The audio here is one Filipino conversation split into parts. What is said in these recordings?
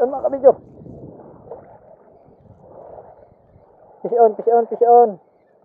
on mga kabidyo. Fish on, fish on, fish on.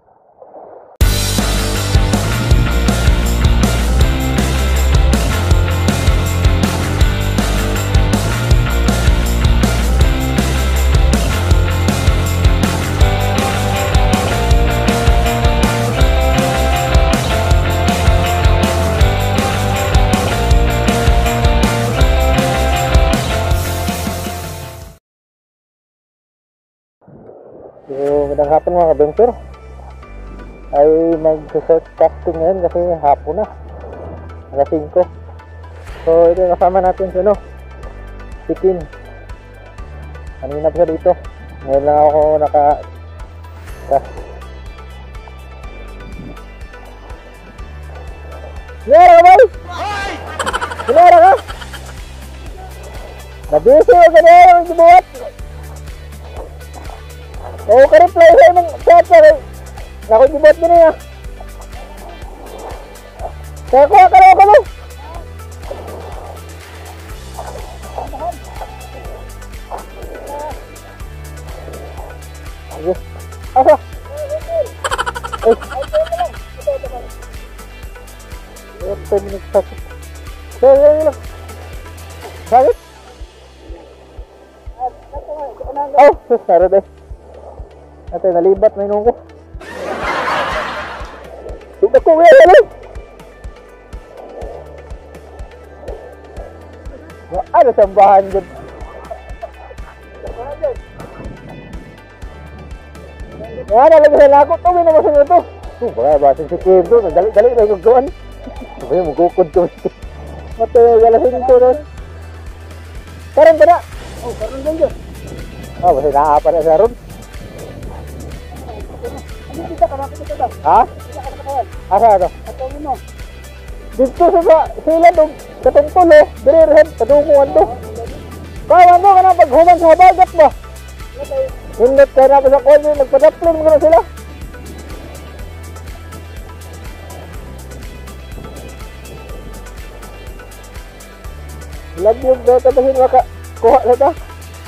So, magandang hapon mga ka-adventure. Ay mag-short casting ngayon kasi hapon na. Alas 5. So, ito yung kasama natin si si Kim. Kanina pa siya dito. Ngayon lang ako Sinara ka, boy? Sinara ka? Nabisi mo ka na yung dibuhat. Oo, ka-reply sa imong chat pa rin. Naku, gibot mo niya. Kaya kuha ka na ako. Sige. Asa? Ay. 10 minutes sakit. Dali lang. Sakit? Oh, sorry deh. Ate, nalibat na inong ko. Tignan ko, wala lang. Ano sambahan dyan? Yan, nalagyan na ako. Tawin naman sa ito. Baka basin si Kim doon. Dali-dali na yung gawin. Sabi, magkukod ko. Mate, galasin ko doon. Karan ka na. Oh, karan ka dyan. Oh, basta naaapa na sa ron. Ha? Asa ito? Dito sa sila doon, katong tulo, dirirehan, kadunguan doon. Kawan doon ka na paghuman sa habagat ba? Hindot ka na pa sa kwan yun, nagpadaplin mo na sila. Love yung beta ba sila kuha na ta?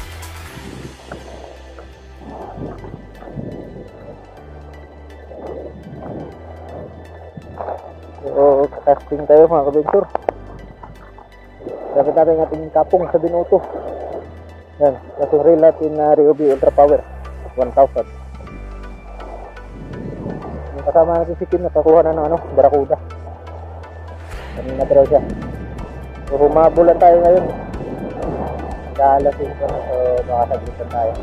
So, casting tayo mga ka-adventure. Dapat natin ating kapong sa Binoto. Yan, kasong reel natin na Ryobi Ultra Power 1000. Yung kasama natin si Kim, nakakuha na ng Barracuda. Kanina pa daw siya. So, humabulan tayo ngayon. Dalasin ko na, so makakaglitan tayo.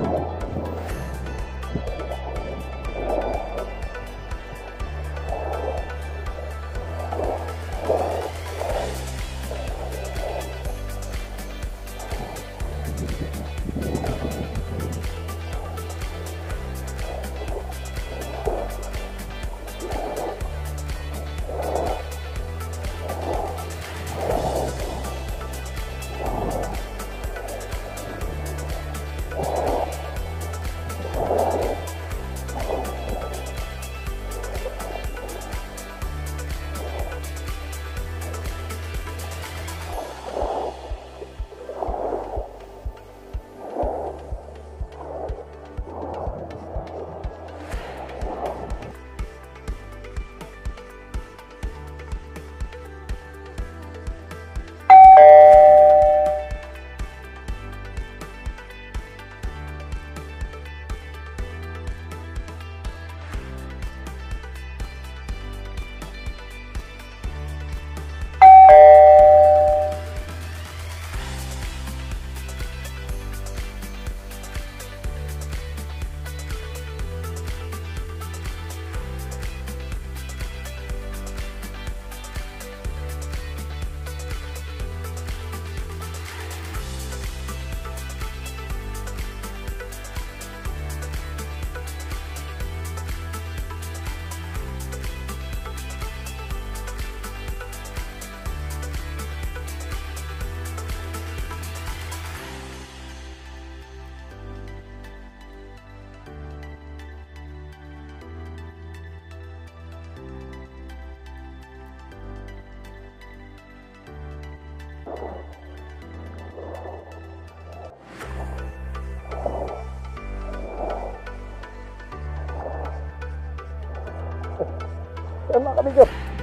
Saan mga kabidyo?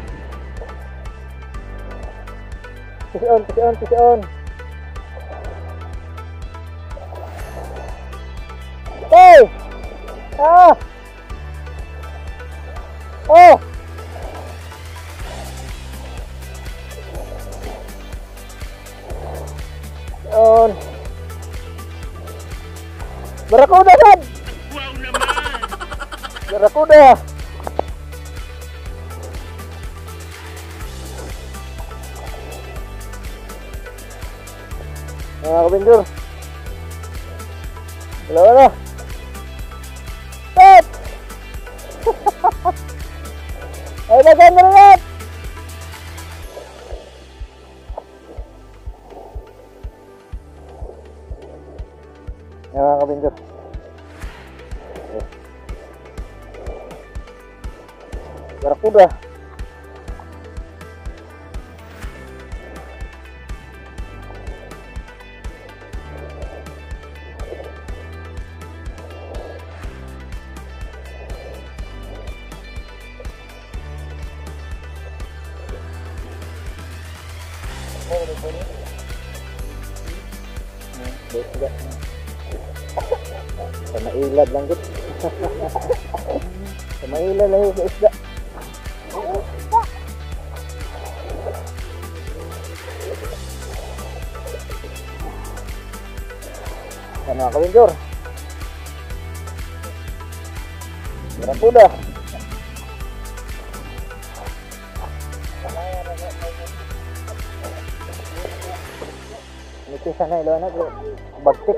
Kisi-on. Hey! Ah! Oh! Yun. Barakuda, Dad! Wow naman! Barakuda! Mga kabindur. Dalawa na. Dad! Ay, bagan mo rin, Dad! Mga kabindur. Barakuda. Sa mailad lang gud. Sa mailad lang yung isda. Yan mga kabindur. Barakuda. Nitisan na ilo na bagtik.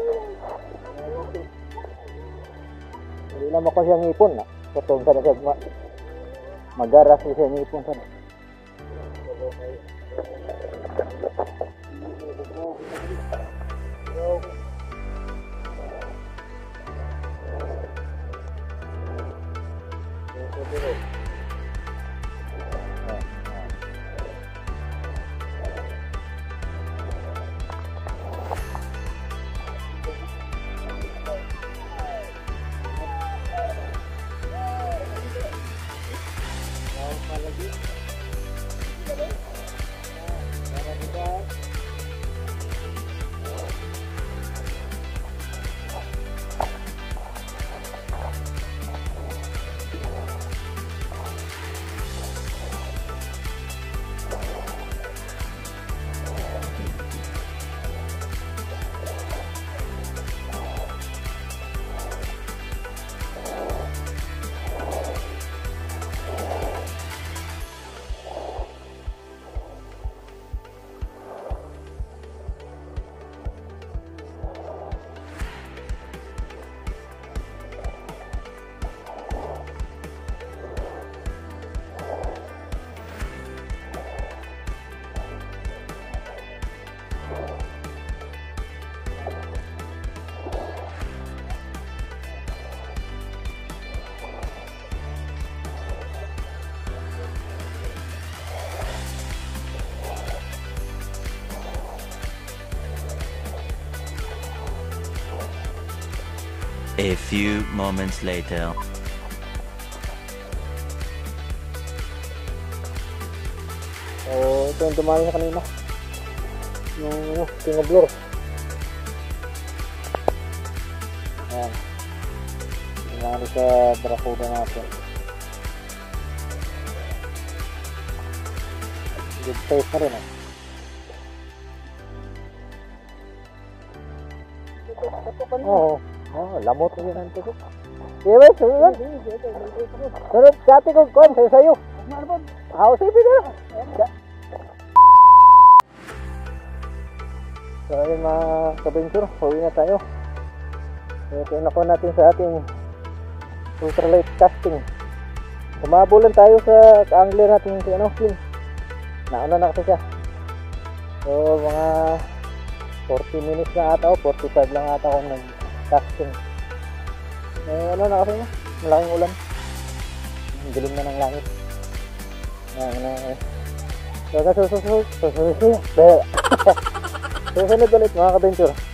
Hindi naman ko siya ngipon na. Potong sa nagag magaras siya ngipon sa. A few moments later. So, ito yung dumali na kanina. Yung king of lure. Ayan. Dumali sa barakuda natin. Good size na rin eh. Oo. Oh, lamot na yun ang tutok. Sige, sunod. Sunod, kati ko, kuhan, sayo. Ako, sige na. So, ayun mga kabentur, huwi na tayo. Ito yung nakuha natin sa ating ultralight casting. Kumabulan tayo sa angler natin si Kim. Nauna na kasi siya. So, mga 40 minutes na ata o 45 lang ata akong nag-casting. Ano na kasi na, malaking ulan. Ang dilim na ng langit. So, susunod ulit mga kabentur.